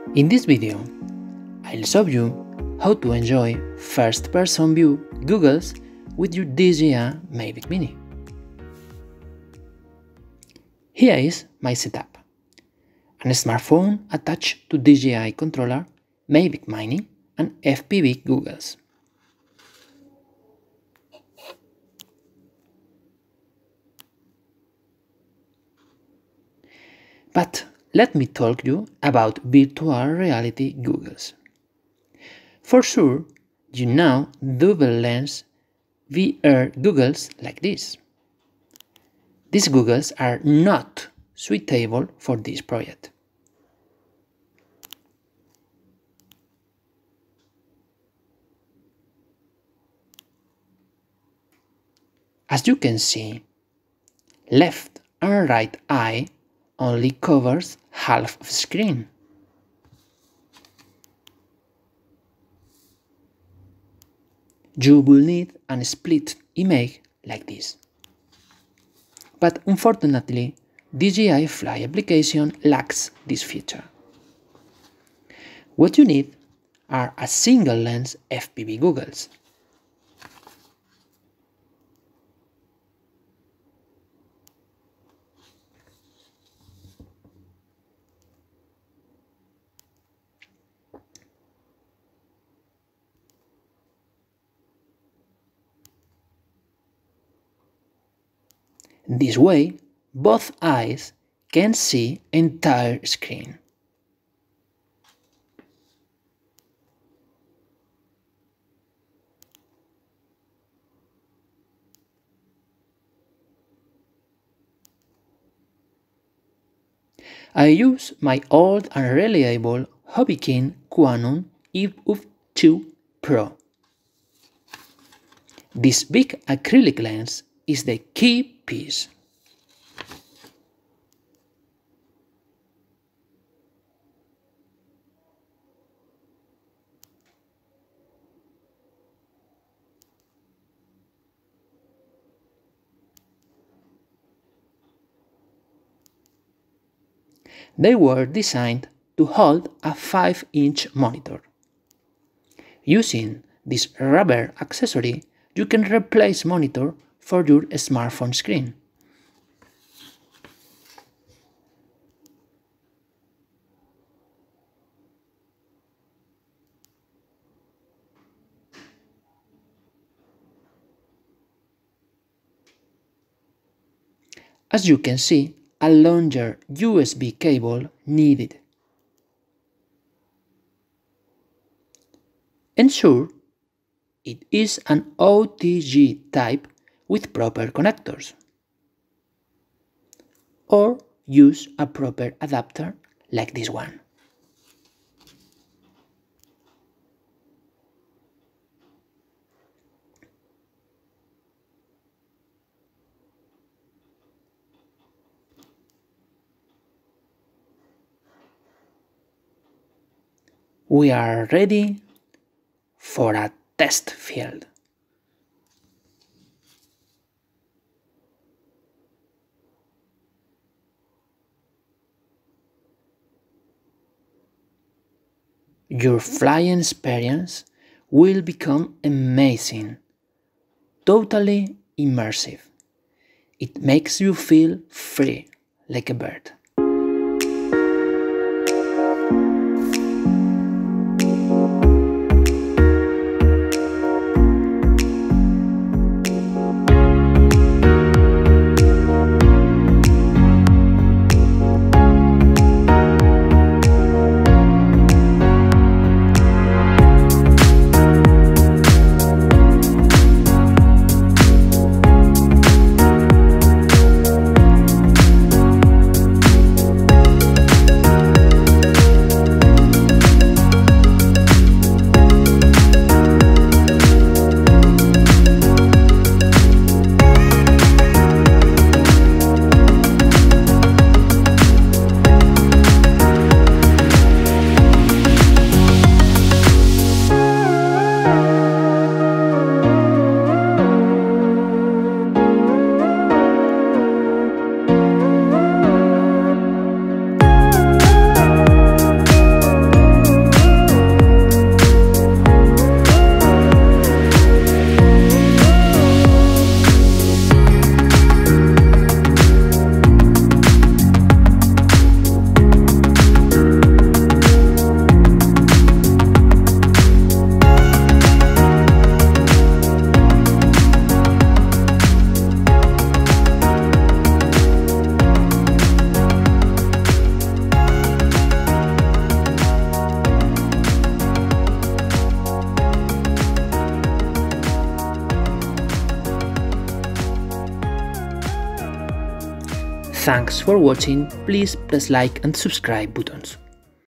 In this video, I'll show you how to enjoy first-person view goggles with your DJI Mavic Mini. Here is my setup: a smartphone attached to DJI controller, Mavic Mini and FPV goggles. But let me talk you about virtual reality goggles. For sure, you know double lens VR goggles like this. These goggles are not suitable for this project. As you can see, left and right eye only covers half of screen. You will need a split image like this. But unfortunately, DJI Fly application lacks this feature. What you need are a single lens FPV goggles. This way, both eyes can see entire screen. I use my old and reliable Hobbikin Quantum EF2 Pro. This big acrylic lens is the key piece. They were designed to hold a 5-inch monitor. Using this rubber accessory, you can replace monitor for your smartphone screen. As you can see, a longer USB cable needed. Ensure it is an OTG type with proper connectors, or use a proper adapter like this one. We are ready for a test field. Your flying experience will become amazing, totally immersive. It makes you feel free like a bird. Thanks for watching, please press like and subscribe buttons.